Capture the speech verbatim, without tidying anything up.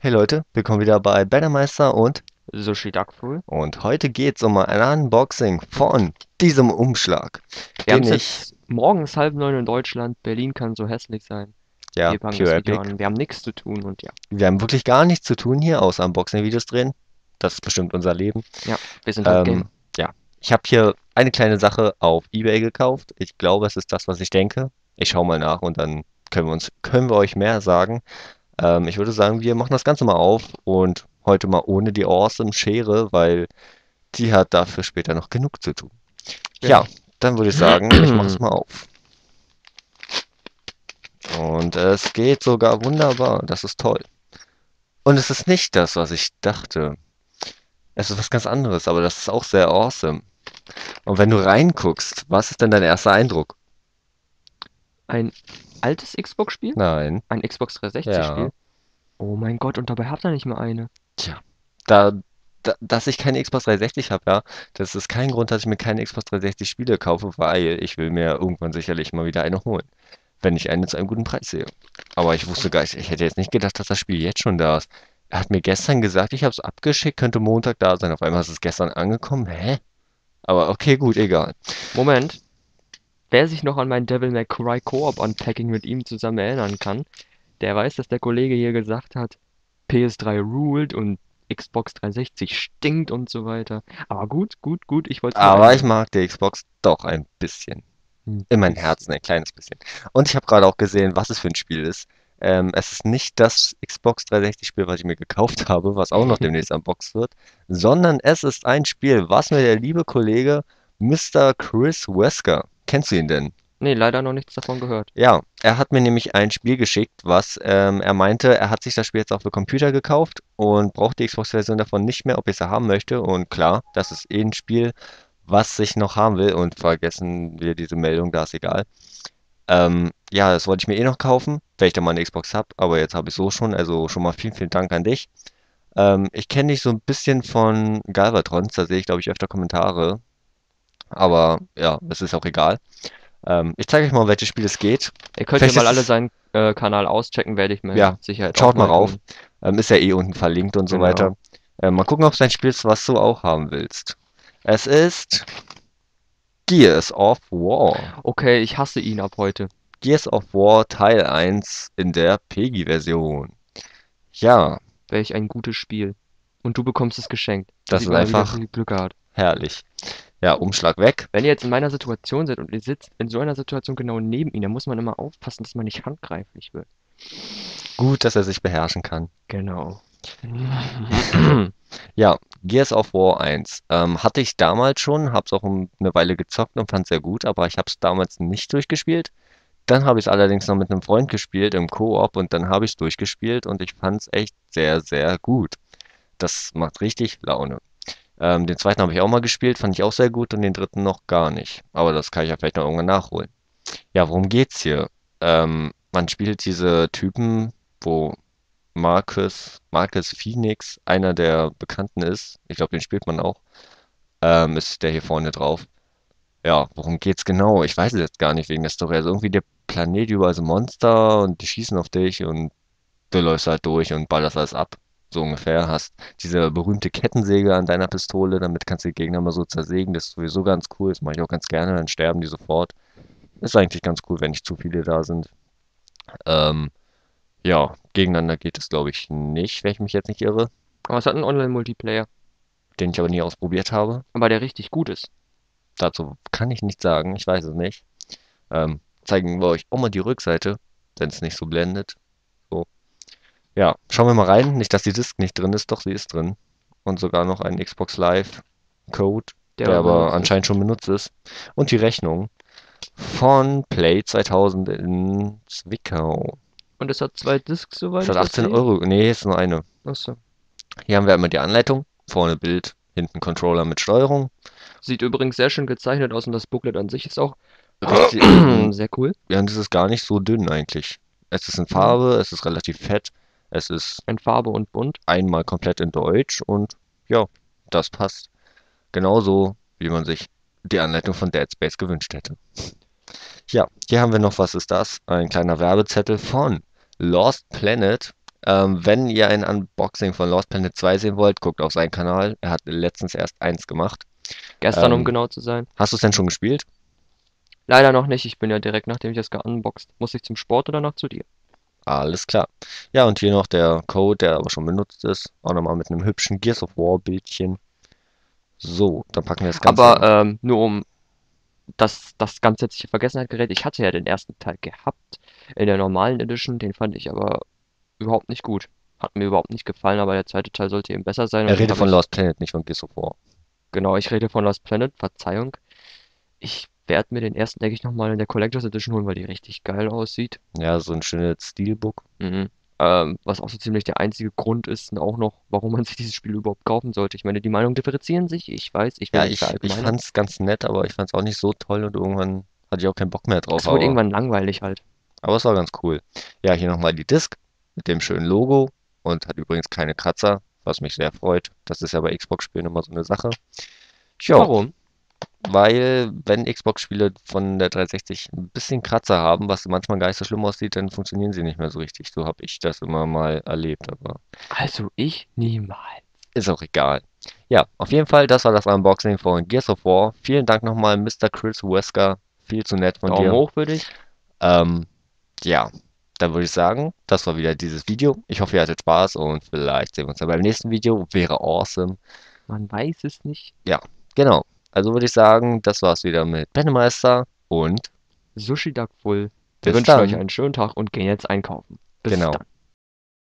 Hey Leute, willkommen wieder bei Bädermeister und Sushi Duckful. und heute geht's um ein Unboxing von diesem Umschlag, Wir haben den es ich, jetzt morgens halb neun in Deutschland. Berlin kann so hässlich sein. ja, Wir fangen Pure das Video Epic. an. Wir haben nichts zu tun und ja. Wir haben wirklich gar nichts zu tun hier, außer Unboxing-Videos drehen. Das ist bestimmt unser Leben. Ja, wir sind halt Ähm, Gamer. ja, ich habe hier eine kleine Sache auf eBay gekauft. Ich glaube, es ist das, was ich denke. Ich schaue mal nach und dann können wir uns, können wir euch mehr sagen. Ähm, ich würde sagen, wir machen das Ganze mal auf und heute mal ohne die Awesome Schere, weil die hat dafür später noch genug zu tun. Ja, Genau. dann würde ich sagen, ich mache es mal auf. Und es geht sogar wunderbar. Das ist toll. Und es ist nicht das, was ich dachte. Es ist was ganz anderes, aber das ist auch sehr awesome. Und wenn du reinguckst, was ist denn dein erster Eindruck? Ein altes Xbox-Spiel? Nein. Ein Xbox Ja. dreihundertsechzig-Spiel? Oh mein Gott, und dabei habt ihr nicht mal eine. Tja. Da, da, dass ich keine Xbox dreihundertsechzig habe, ja, das ist kein Grund, dass ich mir keine Xbox dreihundertsechzig Spiele kaufe, weil ich will mir irgendwann sicherlich mal wieder eine holen, wenn ich eine zu einem guten Preis sehe. Aber ich wusste gar nicht, ich hätte jetzt nicht gedacht, dass das Spiel jetzt schon da ist. Er hat mir gestern gesagt, ich habe es abgeschickt, könnte Montag da sein. Auf einmal ist es gestern angekommen. Hä? Aber okay, gut, egal. Moment. Wer sich noch an mein Devil May Cry Koop Unpacking mit ihm zusammen erinnern kann, der weiß, dass der Kollege hier gesagt hat, P S drei ruled und Xbox dreihundertsechzig stinkt und so weiter. Aber gut, gut, gut, ich wollte es nur Aber ich einwerfen. mag die Xbox doch ein bisschen. Ein In meinem bisschen. Herzen ein kleines bisschen. Und ich habe gerade auch gesehen, was es für ein Spiel ist. Ähm, es ist nicht das Xbox dreihundertsechzig-Spiel, was ich mir gekauft habe, was auch noch demnächst unboxed wird, sondern es ist ein Spiel, was mir der liebe Kollege Mister Chris Wesker, kennst du ihn denn? Nee, leider noch nichts davon gehört. Ja, er hat mir nämlich ein Spiel geschickt, was ähm, er meinte, er hat sich das Spiel jetzt auch für Computer gekauft und braucht die Xbox-Version davon nicht mehr, ob ich sie haben möchte. Und klar, das ist eh ein Spiel, was ich noch haben will. Und vergessen wir diese Meldung, da ist egal. Ähm, ja, das wollte ich mir eh noch kaufen, wenn ich dann mal eine Xbox habe, aber jetzt habe ich so schon. Also schon mal vielen, vielen Dank an dich. Ähm, ich kenne dich so ein bisschen von Galvatrons, da sehe ich, glaube ich, öfter Kommentare. Aber ja, es ist auch egal. Ähm, ich zeige euch mal, um welches Spiel es geht. Ihr könnt ja mal Welches alle ist, seinen äh, Kanal auschecken, werde ich mit ja, Sicherheit auch schaut mal mal rauf. tun. Ähm, ist ja eh unten verlinkt und so weiter. Genau. Ähm, mal gucken, ob es ein Spiel ist, was du auch haben willst. Es ist Gears of War. Okay, ich hasse ihn ab heute. Gears of War Teil eins in der PEGI-Version. Ja, Welch ein gutes Spiel. Und du bekommst es geschenkt. Da das sieht ist man mal wieder, einfach wie viel Glück er hat. herrlich. Ja, Umschlag weg. Wenn ihr jetzt in meiner Situation seid und ihr sitzt in so einer Situation genau neben ihm, dann muss man immer aufpassen, dass man nicht handgreiflich wird. Gut, dass er sich beherrschen kann. Genau. Ja, Gears of War eins. Ähm, hatte ich damals schon, hab's auch um eine Weile gezockt und fand's sehr gut, aber ich hab's damals nicht durchgespielt. Dann habe ich es allerdings noch mit einem Freund gespielt im Koop und dann habe ich es durchgespielt und ich fand es echt sehr, sehr gut. Das macht richtig Laune. Ähm, den zweiten habe ich auch mal gespielt, fand ich auch sehr gut und den dritten noch gar nicht. Aber das kann ich ja vielleicht noch irgendwann nachholen. Ja, worum geht's hier? Ähm, man spielt diese Typen, wo Marcus, Marcus Phoenix einer der Bekannten ist. Ich glaube, den spielt man auch. Ähm, ist der hier vorne drauf. Ja, worum geht's genau? Ich weiß es jetzt gar nicht wegen der Story. Also irgendwie der Planet, überall so Monster und die schießen auf dich und du läufst halt durch und ballerst alles ab. So ungefähr. Hast diese berühmte Kettensäge an deiner Pistole, damit kannst du die Gegner mal so zersägen. Das ist sowieso ganz cool. Das mache ich auch ganz gerne, dann sterben die sofort. Ist eigentlich ganz cool, wenn nicht zu viele da sind. Ähm, ja, gegeneinander geht es, glaube ich, nicht, wenn ich mich jetzt nicht irre. Aber es hat einen Online-Multiplayer, Den ich aber nie ausprobiert habe. aber der richtig gut ist. Dazu kann ich nichts sagen, ich weiß es nicht. Ähm, zeigen wir euch auch mal die Rückseite, wenn es nicht so blendet. So. Ja, schauen wir mal rein. Nicht, dass die Disk nicht drin ist, doch sie ist drin. Und sogar noch ein Xbox Live Code, Der der aber aber benutzt anscheinend ist. schon benutzt ist. Und die Rechnung von Play zweitausend in Zwickau. Und es hat zwei Discs, soweit Das ich hat das achtzehn sehe. Euro. Nee, ist nur eine. Achso. Hier haben wir einmal die Anleitung. Vorne Bild, hinten Controller mit Steuerung. Sieht übrigens sehr schön gezeichnet aus und das Booklet an sich ist auch Richtig, sehr cool. ja, und es ist gar nicht so dünn eigentlich. Es ist in Ja. Farbe, es ist relativ fett, es ist In Farbe und bunt. einmal komplett in Deutsch und ja, das passt. Genauso, wie man sich die Anleitung von Dead Space gewünscht hätte. Ja, hier haben wir noch, was ist das? Ein kleiner Werbezettel von Lost Planet. Ähm, wenn ihr ein Unboxing von Lost Planet zwei sehen wollt, guckt auf seinen Kanal. Er hat letztens erst eins gemacht. Gestern, um Ähm, genau zu sein. hast du es denn schon gespielt? Leider noch nicht. Ich bin ja direkt, nachdem ich das geunboxt. Muss ich zum Sport oder noch zu dir? Alles klar. Ja, und hier noch der Code, der aber schon benutzt ist. Auch nochmal mit einem hübschen Gears of War Bildchen. So, dann packen wir das Aber Ganze. ähm, nur um das, das ganz jetzt nicht in Vergessenheit gerät. Ich hatte ja den ersten Teil gehabt in der normalen Edition. Den fand ich aber überhaupt nicht gut. Hat mir überhaupt nicht gefallen, aber der zweite Teil sollte eben besser sein Er und den redet habe von ich. Lost Planet, nicht von Gears of War. Genau, ich rede von Lost Planet, Verzeihung. Ich werde mir den ersten, denke ich, nochmal in der Collectors Edition holen, weil die richtig geil aussieht. Ja, so ein schönes Steelbook. Mhm. Ähm, was auch so ziemlich der einzige Grund ist, und auch noch, warum man sich dieses Spiel überhaupt kaufen sollte. Ich meine, die Meinungen differenzieren sich. Ich weiß, ich will Ja, nicht ich, ich verallgemeinern. fand's ganz nett, aber ich fand's auch nicht so toll und irgendwann hatte ich auch keinen Bock mehr drauf, Es wurde aber, irgendwann langweilig halt. aber es war ganz cool. Ja, hier nochmal die Disc mit dem schönen Logo und hat übrigens keine Kratzer, was mich sehr freut. Das ist ja bei Xbox-Spielen immer so eine Sache. Tja, Warum? weil wenn Xbox-Spiele von der dreihundertsechzig ein bisschen Kratzer haben, was manchmal gar nicht so schlimm aussieht, dann funktionieren sie nicht mehr so richtig. So habe ich das immer mal erlebt, aber Also ich niemals. ist auch egal. Ja, auf jeden Fall, das war das Unboxing von Gears of War. Vielen Dank nochmal, Mister Chris Wesker. Viel zu nett von Daumen dir. hoch für dich. Ähm, ja, dann würde ich sagen, das war wieder dieses Video. Ich hoffe, ihr hattet Spaß und vielleicht sehen wir uns dann beim nächsten Video. Wäre awesome. Man weiß es nicht. Ja, genau. Also würde ich sagen, das war's wieder mit Pennemeister und Sushi Duck Full. Wir bis wünschen euch dann. einen schönen Tag und gehen jetzt einkaufen. Bis Genau. dann.